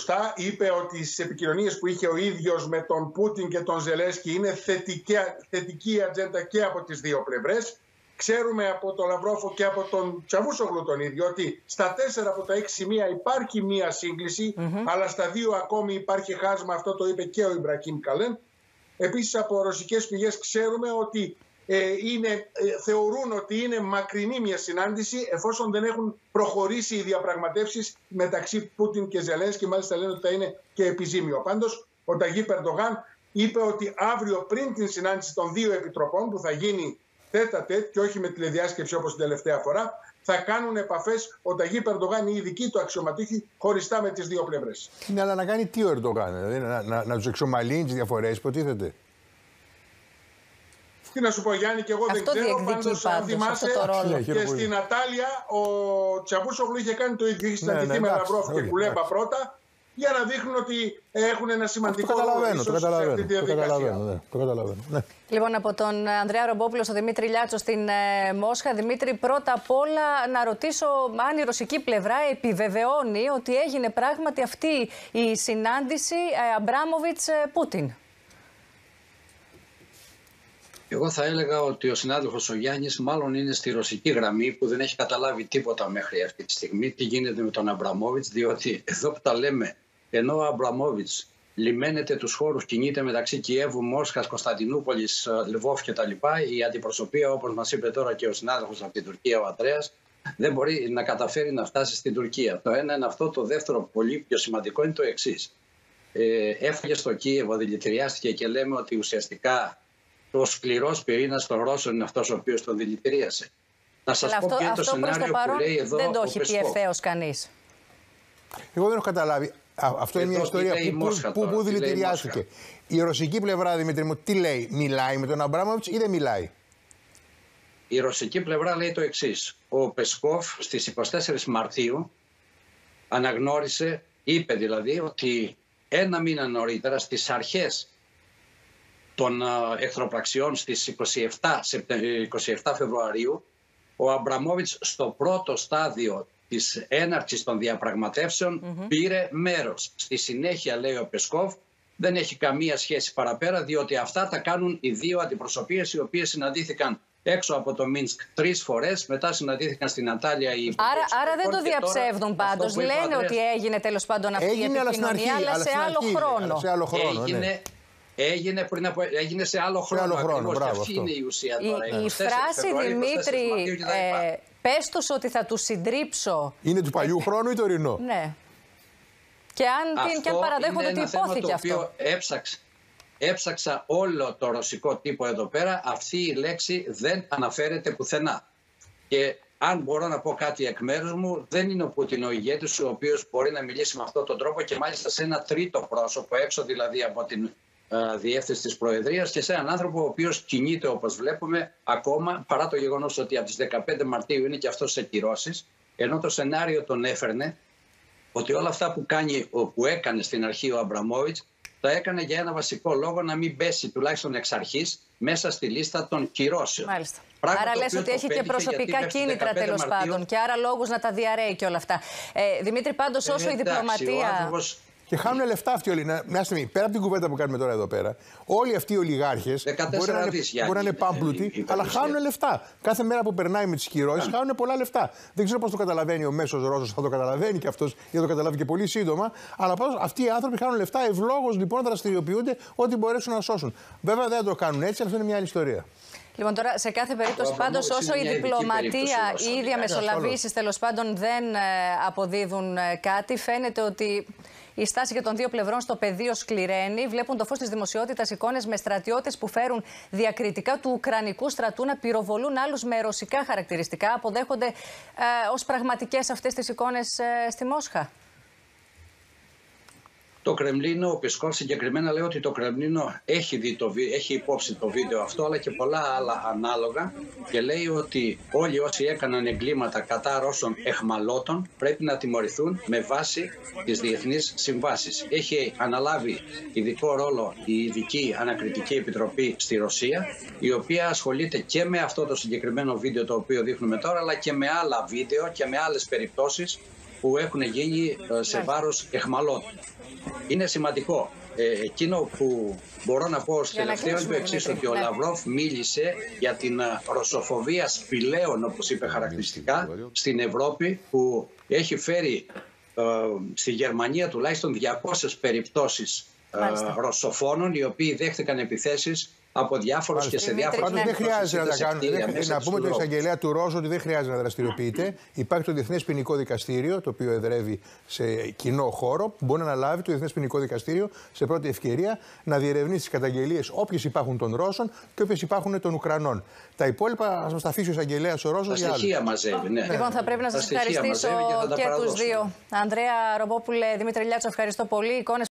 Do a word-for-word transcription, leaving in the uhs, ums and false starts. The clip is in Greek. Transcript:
σωστά. Είπε ότι στις επικοινωνίες που είχε ο ίδιος με τον Πούτιν και τον Ζελένσκι είναι θετική, θετική ατζέντα και από τις δύο πλευρές. Ξέρουμε από τον Λαυρόφο και από τον Τσαβούσογλου τον ίδιο ότι στα τέσσερα από τα έξι σημεία υπάρχει μία σύγκληση, mm-hmm. αλλά στα δύο ακόμη υπάρχει χάσμα. Αυτό το είπε και ο Ιμπραχήμ Καλέν. Επίσης από ρωσικές πηγές ξέρουμε ότι ε, είναι, ε, θεωρούν ότι είναι μακρινή μια συνάντηση εφόσον δεν έχουν προχωρήσει οι διαπραγματεύσεις μεταξύ Πούτιν και Ζελένσκι. Μάλιστα λένε ότι θα είναι και επιζήμιο. Πάντως ο Ταγίπ Ερντογάν είπε ότι αύριο πριν την συνάντηση των δύο επιτροπών που θα γίνει τέτα τέτ και όχι με τηλεδιάσκεψη όπως την τελευταία φορά, θα κάνουν επαφές ο Ταγίπ Ερντογάν ή οι δικοί του αξιωματούχοι χωριστά με τις δύο πλευρές. Ναι, αλλά να κάνει τι ο Ερντογάν, δηλαδή να, να, να τους εξομαλύνει τις διαφορές, υποτίθεται. Τι να σου πω, Γιάννη, και εγώ αυτό δεν ξέρω. Πάντως, αν θυμάσαι, και στην Ατάλια ο Τσαβούσογλου είχε κάνει το ίδιο. Είχε συναντηθεί με Λαυρόφ και Κουλέμπα πρώτα, για να δείχνουν ότι έχουν ένα σημαντικό ρόλο σε αυτή τη διαδικασία. Ναι, το καταλαβαίνω. Ναι. Λοιπόν, από τον Ανδρέα Ρομπόπουλο στο Δημήτρη Λιάτσο στην ε, Μόσχα. Δημήτρη, πρώτα απ' όλα να ρωτήσω αν η ρωσική πλευρά επιβεβαιώνει ότι έγινε πράγματι αυτή η συνάντηση ε, Αμπράμοβιτς-Πούτιν. Εγώ θα έλεγα ότι ο συνάδελφος ο Γιάννης μάλλον είναι στη ρωσική γραμμή που δεν έχει καταλάβει τίποτα μέχρι αυτή τη στιγμή τι γίνεται με τον Αμπραμόβιτς, διότι εδώ που τα λέμε, ενώ ο Αμπραμόβιτς λιμένεται τους χώρους, κινείται μεταξύ Κιέβου, Μόσχας, Κωνσταντινούπολης, Λβόβ κτλ. Η αντιπροσωπεία, όπως μας είπε τώρα και ο συνάδελφος από την Τουρκία, ο Αντρέας, δεν μπορεί να καταφέρει να φτάσει στην Τουρκία. Το ένα είναι αυτό. Το δεύτερο, πολύ πιο σημαντικό, είναι το εξής. Ε, έφυγε στο Κίεβο, δηλητηριάστηκε και λέμε ότι ουσιαστικά ο σκληρός πυρήνας των Ρώσων είναι αυτός ο οποίος τον δηλητηρίασε. Να σας πω ποιο είναι το σενάριο που λέει εδώ. Δεν το έχει πει ευθέως κανείς. Εγώ δεν έχω καταλάβει. Α, αυτό εδώ είναι μια ιστορία που, που, που, που δηλητηριάστηκε. Η ρωσική πλευρά, Δημήτρη μου, τι λέει, μιλάει με τον Αμπράμοβιτς ή δεν μιλάει? Η ρωσική πλευρά λέει το εξής. Ο Πεσκόφ στις εικοστή τέταρτη Μαρτίου αναγνώρισε, είπε δηλαδή, ότι ένα μήνα νωρίτερα στις αρχές των εχθροπραξιών στις είκοσι επτά Φεβρουαρίου, ο Αμπραμόβιτς στο πρώτο στάδιο της έναρξης των διαπραγματεύσεων mm-hmm. πήρε μέρος. Στη συνέχεια, λέει ο Πεσκόφ, δεν έχει καμία σχέση παραπέρα, διότι αυτά τα κάνουν οι δύο αντιπροσωπείες οι οποίες συναντήθηκαν έξω από το Μίνσκ τρεις φορές, μετά συναντήθηκαν στην Ατάλια οι Άρα, άρα δεν το διαψεύδουν πάντως. Λένε Αντρέας, ότι έγινε τέλος πάντων αυτή έγινε, η επικοινωνία, αλλά, αλλά, σε άλλο αρχή, αλλά σε άλλο χρόνο. Έγινε, ναι. Έγινε, πριν από, έγινε σε άλλο χρόνο. Σε άλλο χρόνο, μπράβο, αυτή είναι η ουσία τώρα. Η, η φράση, Δημήτρη, ε, πες τους ότι θα τους συντρίψω. Είναι του παλιού χρόνου ή τωρινό? Ναι. Και αν, και αν παραδέχονται ότι υπόθηκε αυτό. Αυτό έψαξα, έψαξα όλο το ρωσικό τύπο εδώ πέρα. Αυτή η λέξη δεν αναφέρεται πουθενά. Και αν μπορώ να πω κάτι εκ μέρους μου, δεν είναι ο Πούτιν ο ηγέτης ο οποίος μπορεί να μιλήσει με αυτόν τον τρόπο και μάλιστα σε ένα τρίτο πρόσωπο, έξω δηλαδή από την uh, διεύθυνση της Προεδρίας, και σε έναν άνθρωπο ο οποίος κινείται, όπως βλέπουμε, ακόμα, παρά το γεγονός ότι από τις δεκαπέντε Μαρτίου είναι και αυτός σε κυρώσεις, ενώ το σενάριο τον έφερνε ότι όλα αυτά που, κάνει, που έκανε στην αρχή ο Αμπραμόβιτς τα έκανε για ένα βασικό λόγο, να μην πέσει τουλάχιστον εξ αρχής μέσα στη λίστα των κυρώσεων. Μάλιστα. Άρα λες ότι έχει και προσωπικά κίνητρα τέλος πάντων και άρα λόγους να τα διαρρέει και όλα αυτά. Ε, Δημήτρη, πάντως όσο η διπλωματία... Και χάνουν λεφτά αυτοί όλοι. Μια στιγμή, πέρα από την κουβέντα που κάνουμε τώρα εδώ πέρα, όλοι αυτοί οι ολιγάρχες μπορεί να είναι, μπορεί να είναι πάμπλουτοι, αλλά χάνουν λεφτά. Κάθε μέρα που περνάει με τις κυρώσεις χάνουν πολλά λεφτά. Δεν ξέρω πώς το καταλαβαίνει ο μέσος Ρώσος, θα το καταλαβαίνει και αυτός, ή θα το καταλάβει και πολύ σύντομα. Αλλά πάντως αυτοί οι άνθρωποι χάνουν λεφτά, ευλόγως λοιπόν δραστηριοποιούνται ό,τι μπορέσουν να σώσουν. Βέβαια δεν το κάνουν έτσι, αλλά αυτό είναι μια άλλη ιστορία. Λοιπόν, τώρα σε κάθε περίπτωση, πάντως, όσο η διπλωματία ή οι διαμεσολαβήσεις τέλος πάντων δεν αποδίδουν κάτι, φαίνεται ότι η στάση και των δύο πλευρών στο πεδίο σκληραίνει. Βλέπουν το φως της δημοσιότητας εικόνες με στρατιώτες που φέρουν διακριτικά του Ουκρανικού στρατού να πυροβολούν άλλους με ρωσικά χαρακτηριστικά. Αποδέχονται ε, ως πραγματικές αυτές τις εικόνες ε, στη Μόσχα. Το Κρεμλίνο, ο Πεσκόφ συγκεκριμένα λέει ότι το Κρεμλίνο έχει, δει το, έχει υπόψη το βίντεο αυτό, αλλά και πολλά άλλα ανάλογα, και λέει ότι όλοι όσοι έκαναν εγκλήματα κατά Ρώσων εχμαλώτων πρέπει να τιμωρηθούν με βάση τις διεθνείς συμβάσεις. Έχει αναλάβει ειδικό ρόλο η Ειδική Ανακριτική Επιτροπή στη Ρωσία, η οποία ασχολείται και με αυτό το συγκεκριμένο βίντεο το οποίο δείχνουμε τώρα, αλλά και με άλλα βίντεο και με άλλες περιπτώσεις που έχουν γίνει σε βάρος εχμαλώτων. Είναι σημαντικό. Ε, εκείνο που μπορώ να πω ως τελευταίο είναι το εξής, ότι ο Λαυρόφ μίλησε για την ρωσοφοβία σπηλαίων, όπως είπε χαρακτηριστικά, στην Ευρώπη, που έχει φέρει ε, στη Γερμανία τουλάχιστον διακόσιες περιπτώσεις ε, ρωσοφόνων, οι οποίοι δέχτηκαν επιθέσεις από διάφορους και σε διάφορα. Πάντως δεν χρειάζεται να τα κάνουν. Να πούμε το εισαγγελέα του Ρόζο ότι δεν χρειάζεται να δραστηριοποιείται. Υπάρχει το Διεθνές Ποινικό Δικαστήριο, το οποίο εδρεύει σε κοινό χώρο, που μπορεί να αναλάβει το Διεθνές Ποινικό Δικαστήριο σε πρώτη ευκαιρία να διερευνήσει τις καταγγελίες όποιες υπάρχουν των Ρώσων και όποιες υπάρχουν των Ουκρανών. Τα υπόλοιπα θα μας τα αφήσει ο εισαγγελέας ο Ρόζος για άλλους. Τα στοιχεία μαζεύει, ναι. Λοιπόν, θα πρέπει να σας ευχαριστήσω και, και τους δύο. Ανδρέα Ρομπόπουλε, Δημήτρη Λιάτσο, ευχαριστώ πολύ.